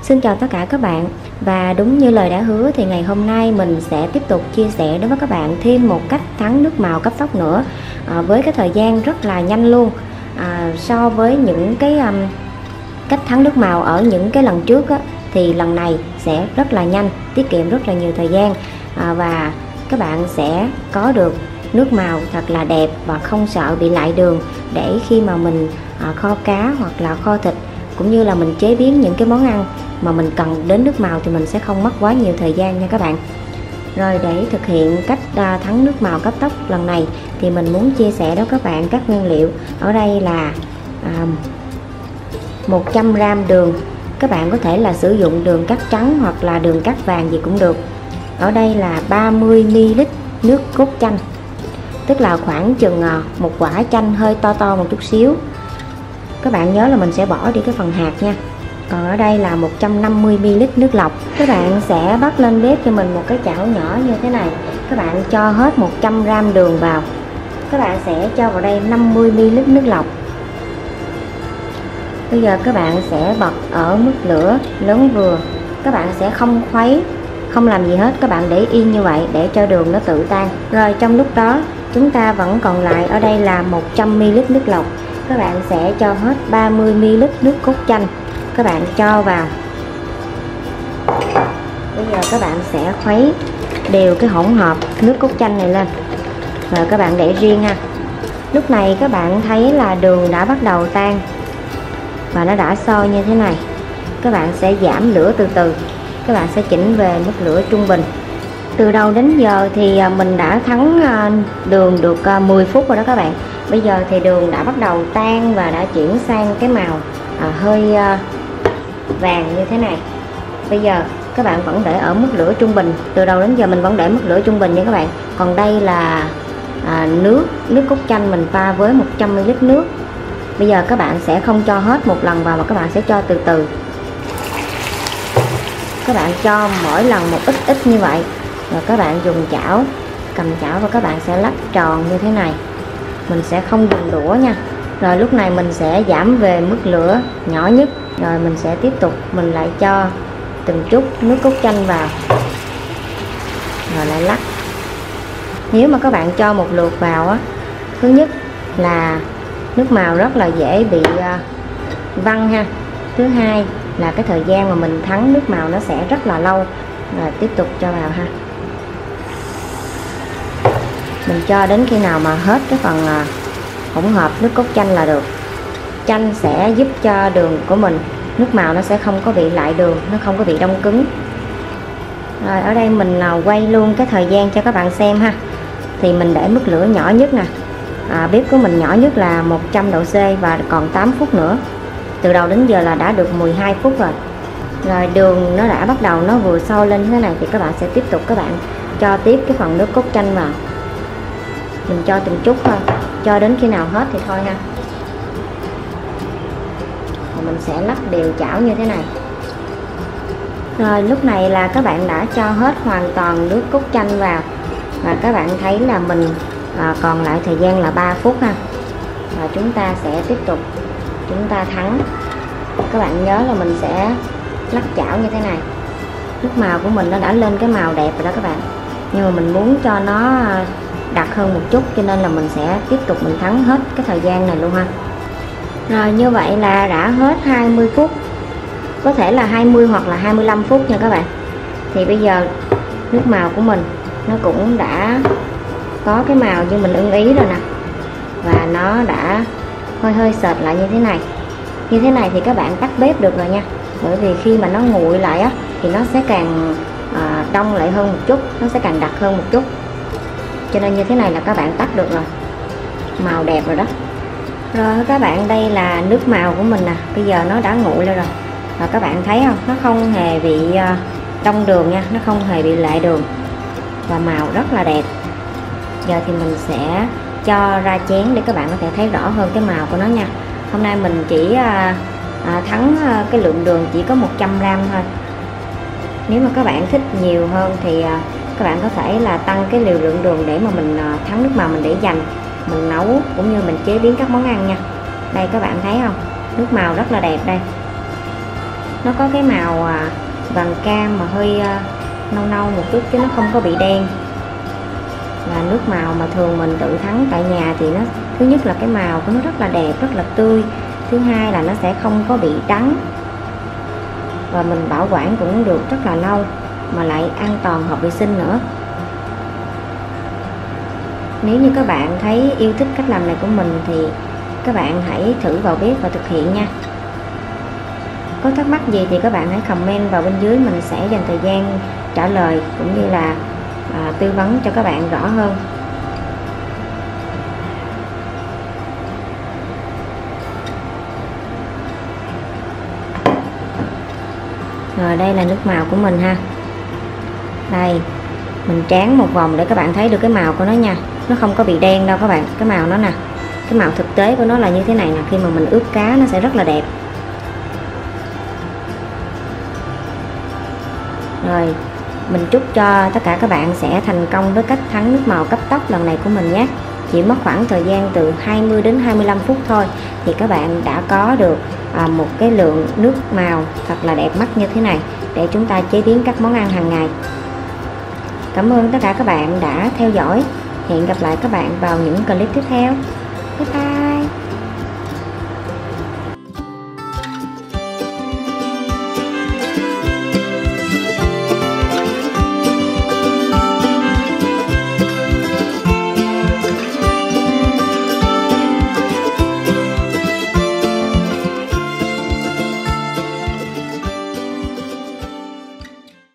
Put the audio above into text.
Xin chào tất cả các bạn. Và đúng như lời đã hứa thì ngày hôm nay mình sẽ tiếp tục chia sẻ đối với các bạn thêm một cách thắng nước màu cấp tốc nữa, với cái thời gian rất là nhanh luôn. So với những cái cách thắng nước màu ở những cái lần trước á, thì lần này sẽ rất là nhanh, tiết kiệm rất là nhiều thời gian, và các bạn sẽ có được nước màu thật là đẹp và không sợ bị lại đường, để khi mà mình kho cá hoặc là kho thịt cũng như là mình chế biến những cái món ăn mà mình cần đến nước màu thì mình sẽ không mất quá nhiều thời gian nha các bạn. Rồi để thực hiện cách thắng nước màu cấp tốc lần này thì mình muốn chia sẻ với các bạn các nguyên liệu. Ở đây là 100g đường. Các bạn có thể là sử dụng đường cát trắng hoặc là đường cát vàng gì cũng được. Ở đây là 30ml nước cốt chanh, tức là khoảng chừng một quả chanh hơi to một chút xíu. Các bạn nhớ là mình sẽ bỏ đi cái phần hạt nha. Còn ở đây là 150ml nước lọc. Các bạn sẽ bắt lên bếp cho mình một cái chảo nhỏ như thế này. Các bạn cho hết 100g đường vào. Các bạn sẽ cho vào đây 50ml nước lọc. Bây giờ các bạn sẽ bật ở mức lửa lớn vừa. Các bạn sẽ không khuấy, không làm gì hết, các bạn để yên như vậy để cho đường nó tự tan. Rồi trong lúc đó chúng ta vẫn còn lại ở đây là 100ml nước lọc. Các bạn sẽ cho hết 30ml nước cốt chanh. Các bạn cho vào. Bây giờ các bạn sẽ khuấy đều cái hỗn hợp nước cốt chanh này lên. Rồi các bạn để riêng ha. Lúc này các bạn thấy là đường đã bắt đầu tan và nó đã sôi như thế này. Các bạn sẽ giảm lửa từ từ. Các bạn sẽ chỉnh về mức lửa trung bình. Từ đầu đến giờ thì mình đã thắng đường được 10 phút rồi đó các bạn. Bây giờ thì đường đã bắt đầu tan và đã chuyển sang cái màu hơi vàng như thế này. Bây giờ các bạn vẫn để ở mức lửa trung bình. Từ đầu đến giờ mình vẫn để mức lửa trung bình nha các bạn. Còn đây là nước cốt chanh mình pha với 100ml nước. Bây giờ các bạn sẽ không cho hết một lần vào mà các bạn sẽ cho từ từ. Các bạn cho mỗi lần một ít như vậy. Rồi các bạn dùng chảo, cầm chảo và các bạn sẽ lắc tròn như thế này. Mình sẽ không dùng đũa nha. Rồi lúc này mình sẽ giảm về mức lửa nhỏ nhất. Rồi mình sẽ tiếp tục, mình lại cho từng chút nước cốt chanh vào. Rồi lại lắc. Nếu mà các bạn cho một lượt vào á, thứ nhất là nước màu rất là dễ bị văng ha. Thứ hai là cái thời gian mà mình thắng nước màu nó sẽ rất là lâu. Rồi tiếp tục cho vào ha. Mình cho đến khi nào mà hết cái phần hỗn hợp nước cốt chanh là được. Chanh sẽ giúp cho đường của mình, nước màu nó sẽ không có bị lại đường, nó không có bị đông cứng. Rồi ở đây mình quay luôn cái thời gian cho các bạn xem ha. Thì mình để mức lửa nhỏ nhất nè. Bếp của mình nhỏ nhất là 100 độ C và còn 8 phút nữa. Từ đầu đến giờ là đã được 12 phút rồi. Rồi đường nó đã bắt đầu nó vừa sôi lên như thế này thì các bạn sẽ tiếp tục, các bạn cho tiếp cái phần nước cốt chanh vào. Mình cho từng chút thôi, cho đến khi nào hết thì thôi ha. Rồi mình sẽ lắc đều chảo như thế này. Rồi lúc này là các bạn đã cho hết hoàn toàn nước cốt chanh vào. Và các bạn thấy là mình còn lại thời gian là 3 phút ha. Và chúng ta sẽ tiếp tục, chúng ta thắng. Các bạn nhớ là mình sẽ lắc chảo như thế này. Nước màu của mình nó đã lên cái màu đẹp rồi đó các bạn. Nhưng mà mình muốn cho nó đặc hơn một chút, cho nên là mình sẽ tiếp tục mình thắng hết cái thời gian này luôn ha. Rồi như vậy là đã hết 20 phút. Có thể là 20 hoặc là 25 phút nha các bạn. Thì bây giờ nước màu của mình nó cũng đã có cái màu như mình ưng ý rồi nè. Và nó đã hơi sệt lại như thế này. Như thế này thì các bạn tắt bếp được rồi nha. Bởi vì khi mà nó nguội lại á thì nó sẽ càng đông lại hơn một chút, nó sẽ càng đặc hơn một chút. Cho nên như thế này là các bạn tắt được rồi. Màu đẹp rồi đó. Rồi các bạn, đây là nước màu của mình nè. Bây giờ nó đã nguội lên rồi. Và các bạn thấy không, nó không hề bị đông đường nha, nó không hề bị lại đường. Và màu rất là đẹp. Giờ thì mình sẽ cho ra chén để các bạn có thể thấy rõ hơn cái màu của nó nha. Hôm nay mình chỉ thắng cái lượng đường chỉ có 100g thôi. Nếu mà các bạn thích nhiều hơn thì các bạn có thể là tăng cái liều lượng đường để mà mình thắng nước màu mình để dành, mình nấu cũng như mình chế biến các món ăn nha. Đây các bạn thấy không, nước màu rất là đẹp đây. nó có cái màu vàng cam mà hơi nâu nâu một chút chứ nó không có bị đen. Là nước màu mà thường mình tự thắng tại nhà thì nó thứ nhất là cái màu của nó rất là đẹp, rất là tươi. Thứ hai là nó sẽ không có bị đắng. Và mình bảo quản cũng được rất là lâu mà lại an toàn hợp vệ sinh nữa. Nếu như các bạn thấy yêu thích cách làm này của mình thì các bạn hãy thử vào bếp và thực hiện nha. Có thắc mắc gì thì các bạn hãy comment vào bên dưới, mình sẽ dành thời gian trả lời cũng như là tư vấn cho các bạn rõ hơn. Rồi đây là nước màu của mình ha. Đây, mình tráng một vòng để các bạn thấy được cái màu của nó nha. Nó không có bị đen đâu các bạn, cái màu nó nè. Cái màu thực tế của nó là như thế này nè, khi mà mình ướp cá nó sẽ rất là đẹp. Rồi, mình chúc cho tất cả các bạn sẽ thành công với cách thắng nước màu cấp tốc lần này của mình nhé. Chỉ mất khoảng thời gian từ 20 đến 25 phút thôi thì các bạn đã có được một cái lượng nước màu thật là đẹp mắt như thế này để chúng ta chế biến các món ăn hàng ngày. Cảm ơn tất cả các bạn đã theo dõi. Hẹn gặp lại các bạn vào những clip tiếp theo. Bye bye.